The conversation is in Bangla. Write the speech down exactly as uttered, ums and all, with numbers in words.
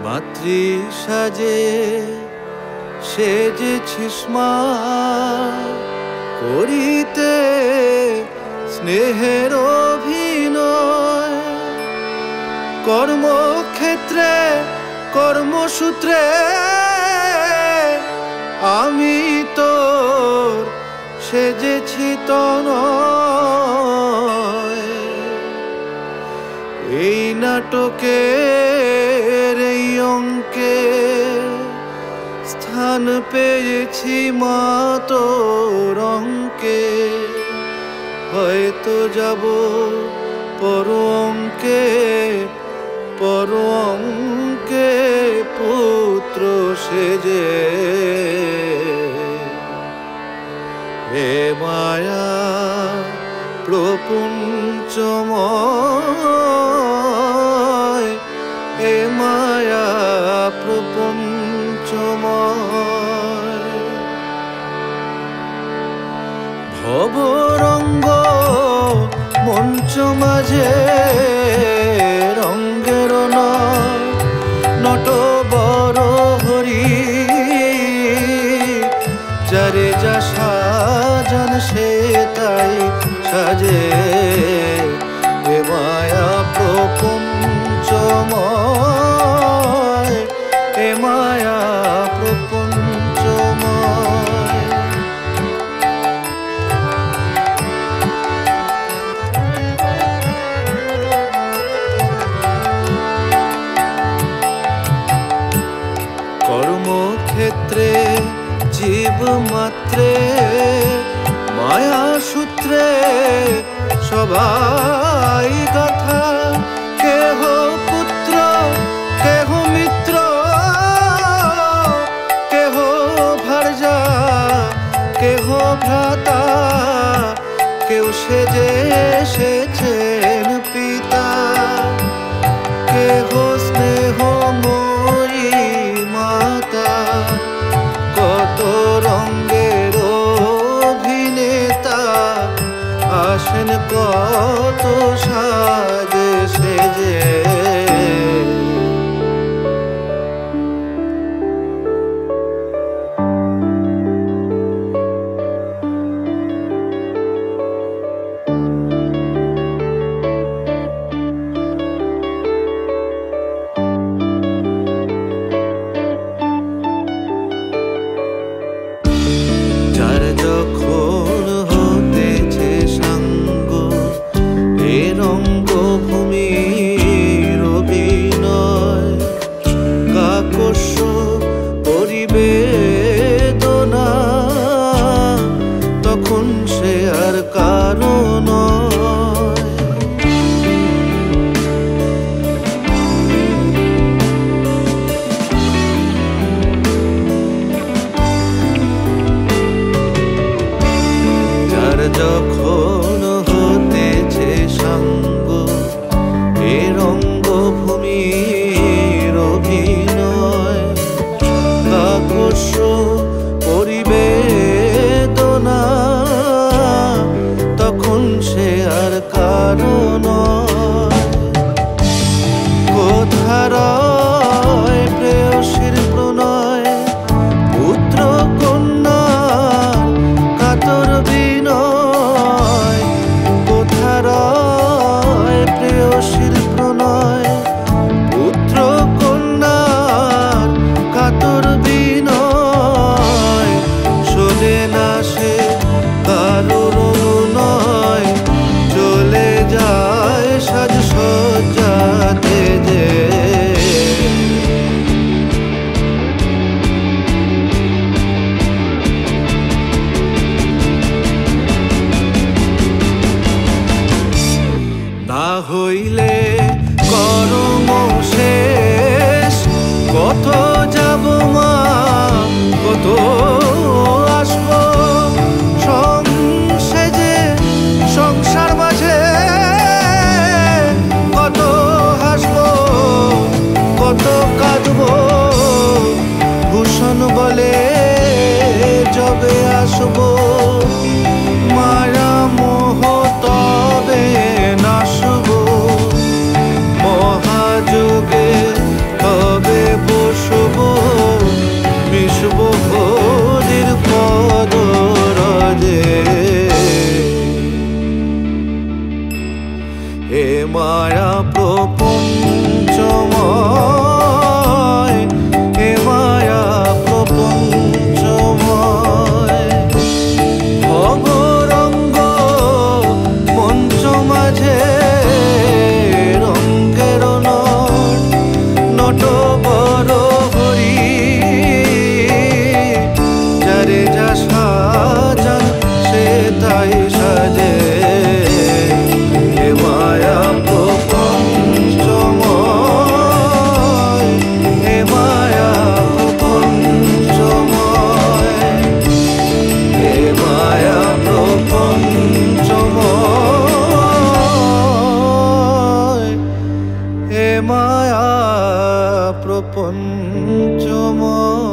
মাতৃ সাজে সেজেছিস মা, করিতে স্নেহের অভিনয়। কর্মক্ষেত্রে কর্মসূত্রে আমি তোর সেজেছি তনয়। এই নাটকের এই অঙ্কে স্থান পেয়েছি মা তোর অঙ্কে। হয়তো যাব পর অঙ্কে, পর অঙ্কে পুত্র সেজে। হে মায়া প্রপঞ্চময়, হে মায়া প্রপঞ্চময়। ভবরঙ্গ মঞ্চ মাঝে রঙ্গের নট বড় হরি। যারে যা সাজান সে তাই সাজে। হে মায়া প্রপঞ্চময়, হে মায়া প্রপঞ্চময়। কর্মক্ষেত্রে জীব মাত্রে মায়া সূত্রে সবাই কথা। কেহ পুত্র কেহ মিত্র, কেহ ভার্যা কেহ ভ্রাতা, কেউ সেজে এসেছেন পিতা। কেহ স্নেহময়ী মাতা, কত রঙ্গের অভিনেতা আসেন কত সাজে সেজে। যার যখন হতেছে সাঙ্গ এ রঙ্গভূমির অভিনয়। কাকস্য পরিবেদনা তখন সে আর কারো নয়। যখন হতেছে সাঙ্গ এ রঙ্গভূমির অভিনয়। কাকস্য পরিবেদনা তখন সে আর কারো নয়। কোথায় প্রেয়সীর প্রণয়, পুত্র কন্যা কাতর বিনয়। কোথায় প্রেয়সীর প্রণয়, পুত্র কন্যার কাতর বিনয়। শোনে না সে কারোর নয়, চলে যায় সাজ সজ্জাতে যে। না হইলে কর্ম শেষ, কত যাব মা কত আসব সংসেজে সংসার মাঝে। কত হাসব কত কাঁদব ভূষণ বলে যবে আসব। মায়া মোহ তবে নাশব, মহাযুগে তবে প্রপঞ্চময়, এ মায়া প্রপঞ্চময়। ভবরঙ্গ মঞ্চ মাঝে রঙ্গের নট, নট বড় হরি যারে যা সাজান সে তাই সাজে। এ মায়া প্রপঞ্চময়, এ মায়া প্রপঞ্চময়, এ মায়া প্রপঞ্চময়, এ মায়া প্রপঞ্চময়।